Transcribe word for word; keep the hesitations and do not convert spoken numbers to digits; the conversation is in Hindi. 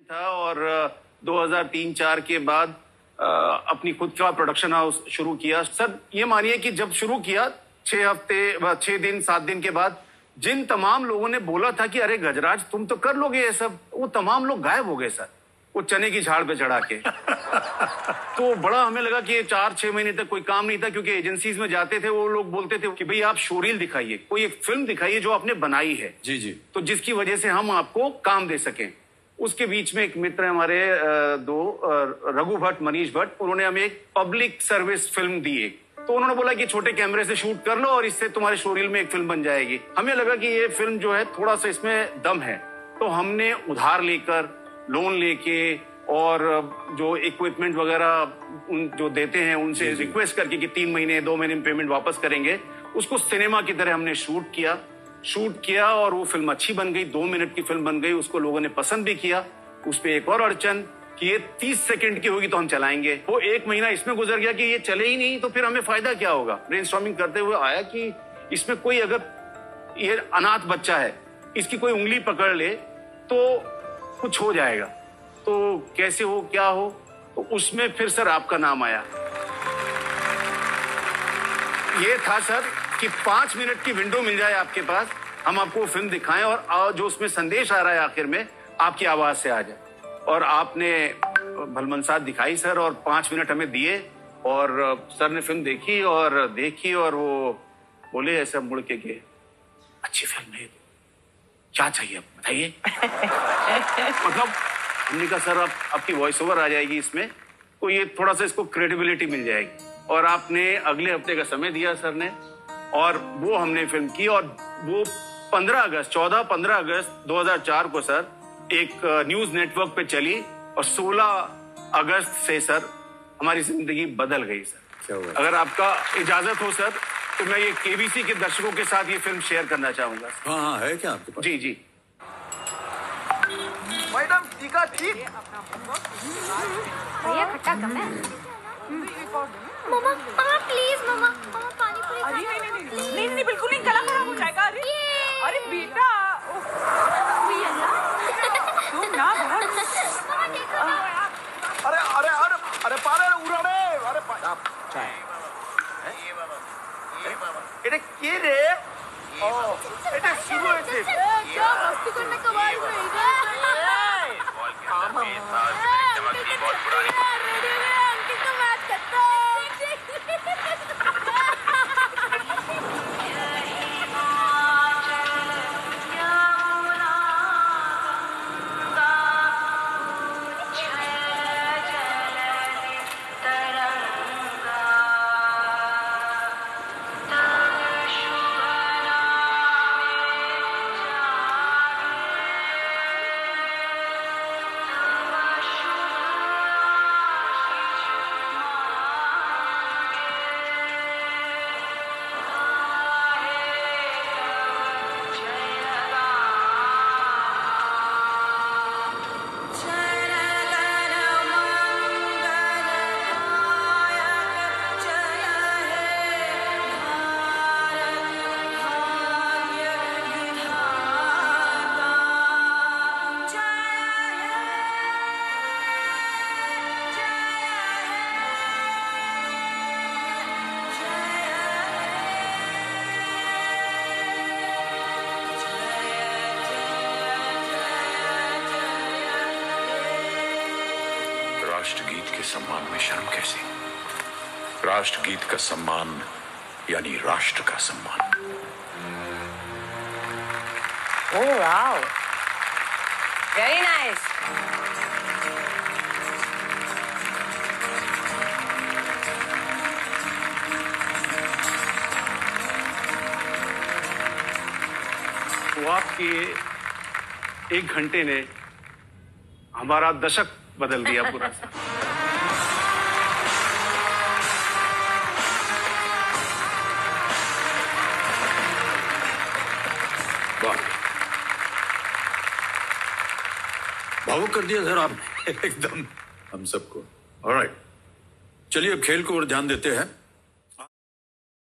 था और दो हज़ार तीन चार के बाद अपनी खुद का प्रोडक्शन हाउस शुरू किया। सर ये मानिए कि जब शुरू किया छह हफ्ते छह दिन सात दिन के बाद जिन तमाम लोगों ने बोला था कि अरे गजराज तुम तो कर लोगे ये सब, वो तमाम लोग गायब हो गए सर, वो चने की झाड़ पे चढ़ा के। तो बड़ा हमें लगा कि चार छह महीने तक कोई काम नहीं था, क्योंकि एजेंसीज में जाते थे वो लोग बोलते थे कि भाई आप शोरील दिखाइए, कोई एक फिल्म दिखाइए जो आपने बनाई है जी जी, तो जिसकी वजह से हम आपको काम दे सकें। उसके बीच में एक मित्र हमारे दो रघु भट्ट, मनीष भट्ट, उन्होंने हमें एक पब्लिक सर्विस फिल्म दी एक, तो उन्होंने बोला कि छोटे कैमरे से शूट कर लो और इससे तुम्हारे शोरील में एक फिल्म बन जाएगी। हमें लगा कि ये फिल्म जो है थोड़ा सा इसमें दम है, तो हमने उधार लेकर, लोन लेके और जो इक्विपमेंट वगैरह उन जो देते हैं उनसे रिक्वेस्ट करके कि तीन महीने दो महीने में पेमेंट वापस करेंगे, उसको सिनेमा की तरह हमने शूट किया शूट किया और वो फिल्म अच्छी बन गई, दो मिनट की फिल्म बन गई, उसको लोगों ने पसंद भी किया। उस पर एक और अड़चन कि ये तीस सेकंड की होगी तो हम चलाएंगे, वो एक महीना इसमें गुजर गया कि ये चले ही नहीं तो फिर हमें फायदा क्या होगा। ब्रेनस्टॉर्मिंग करते हुए आया कि इसमें कोई अगर ये अनाथ बच्चा है, इसकी कोई उंगली पकड़ ले तो कुछ हो जाएगा, तो कैसे हो क्या हो, तो उसमें फिर सर आपका नाम आया। ये था सर कि पांच मिनट की विंडो मिल जाए आपके पास, हम आपको फिल्म दिखाएं और जो उसमें संदेश आ रहा है आखिर में आपकी आवाज से आ जाए। और आपने भलमनसाहत दिखाई सर और पांच मिनट हमें दिए और सर ने फिल्म देखी और देखी और वो बोले ऐसा मुड़ के कि अच्छी फिल्म है, क्या चाहिए बताइए। मतलब हमने कहा सर आप आपकी वॉइस ओवर आ जाएगी इसमें, तो ये थोड़ा सा इसको क्रेडिबिलिटी मिल जाएगी। और आपने अगले हफ्ते का समय दिया सर ने और वो हमने फिल्म की। और वो पंद्रह अगस्त चौदह पंद्रह अगस्त दो हज़ार चार को सर एक न्यूज नेटवर्क पे चली और सोलह अगस्त से सर हमारी जिंदगी बदल गई सर। अगर आपका इजाजत हो सर तो मैं ये केबीसी के दर्शकों के साथ ये फिल्म शेयर करना चाहूंगा। हाँ हाँ है क्या आपके पास? जी जी मैडम टीका ठीक। भैया खट्टा कम है। मम्मा मम्मा प्लीज मम्मा मम्मा पानी पूरी। अरे नहीं नहीं नहीं नहीं नहीं बिल्कुल नहीं, गला खराब हो जाएगा। अरे अरे बेटा तुम ना बहुत। अरे अरे अरे अरे पारे उड़ाड़े अरे आप चाय এটা কে রে? ও এটা শুরু হয়েছে। क्या मस्ती करने का बारी में इधर बॉल के अंदर पेस था, चमकती बॉल पुरानी रेडी में अंकित को मैच करता राष्ट्रगीत के सम्मान में शर्म कैसी? राष्ट्रगीत का सम्मान यानी राष्ट्र का सम्मान। Oh wow, very nice. तो आपके एक घंटे ने हमारा दशक बदल दिया पूरा। भावुक कर दिया सर आपने एकदम हम सबको। ऑलराइट, चलिए अब खेल को और ध्यान देते हैं।